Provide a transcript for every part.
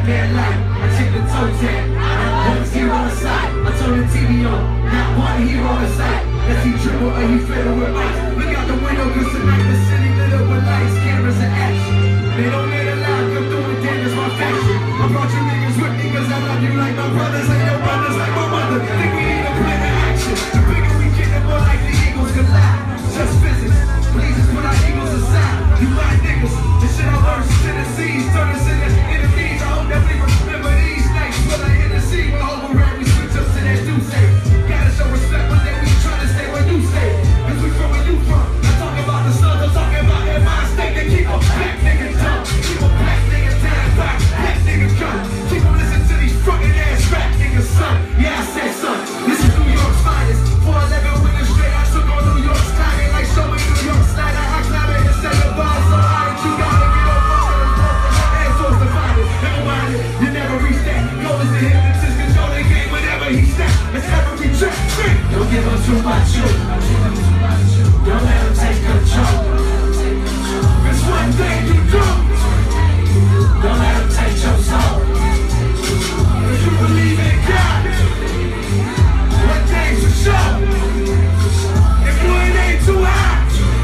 man life. I check the toe tag. Not one zero on sight. I turn the TV on. Not one hero in sight. As he dribble or he fiddle with ice. Look out the window cause tonight the city lit up with lights, cameras and action. They don't let a lie come through and damage my faction. I brought you niggas with me cause I love you like my brothers and your brothers like my mother. Think we need a plan of action. The bigger we get, the more like the Eagles can lie. Just physics. Please just put our egos aside. You my niggas. The shit I learned from Tennessee's turn us into enemies. I hope that we remember these nights. When I hit the sea, we're overran, we switch up to that do say. Gotta show respect, but then we try to stay where you stay. Cause we from where you from. I'm talking about the sons, I'm talking about that mind state. They keep a black nigga dumb. Keep a black nigga down, black nigga gun. Keep on listening to these fucking ass rap niggas, son. Yeah, I said son. This is New York's finest. 411 winners straight, I took on New York's climbing like showing New York slider. I climb it and set the bar so high that you gotta get up on it. And force to find it. Never mind it, you never reach that. Goal is the hypnotist, control the game whenever he snaps. Let's every trick. Don't give him too much, you. Don't let him take control. It's one thing you do. Don't let him take your soul. If you believe in God, one thing's for sure. If you ain't too high,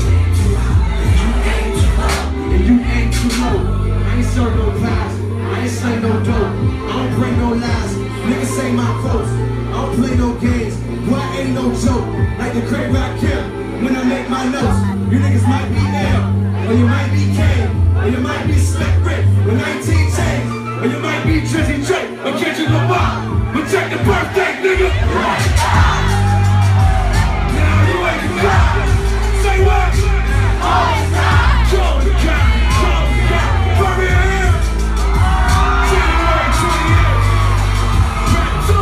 and you ain't too low. I ain't serve no pies, I ain't slay no dope. I don't bring no lies, niggas say my quotes. I don't play no games, boy I ain't no joke. Like the crate where I kill, when I make my notes. You niggas might be L, or you might be K, or you might be Slick Rick, with 19 chains, or you might be Drizzy Drake, or Kendrick Lamar. But check the birthday, nigga. Now you ain't the clock. Say what? Always not. Draw the count, Birmingham. January 28th. Rap 2.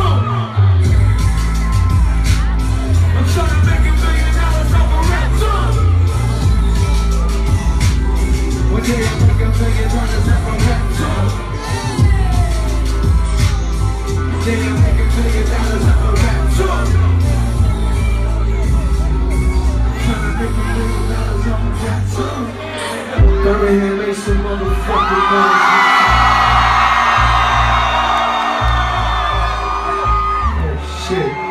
I'm trying to make $1 million off a rap 2. One day I'll make $1 million off a rap 2. Then you make $1 million off a rap 2. Tryna make $1 million off a rap 2. Birmingham make some motherfucking noise. Oh shit.